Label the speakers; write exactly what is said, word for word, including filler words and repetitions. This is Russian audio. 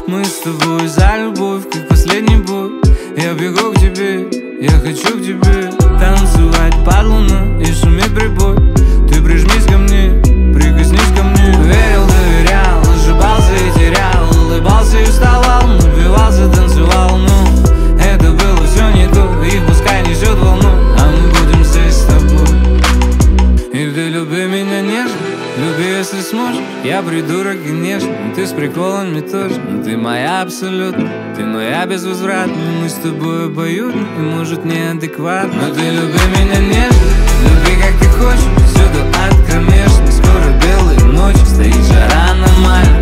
Speaker 1: Мы с тобой за любовь, как последний бой. Я бегу к тебе, я хочу к тебе танцевать под луной и шуметь прибой. Ты прижмись ко мне, прикоснись ко мне. Верил, доверял, ошибался и терял, улыбался и вставал, напивался, танцевал. Но это было все не то, и пускай несет волну, а мы будем здесь с тобой. И ты люби меня нежно, люби, если сможешь. Я придурок и нежный, ты с приколами тоже. Но ты моя абсолютно, ты моя безвозвратно. Мы с тобой обоюдно и, может, неадекватно. Но ты люби меня нежно, люби, как ты хочешь. Всюду от кромешной, скоро белые ночи. Стоит жара аномальная,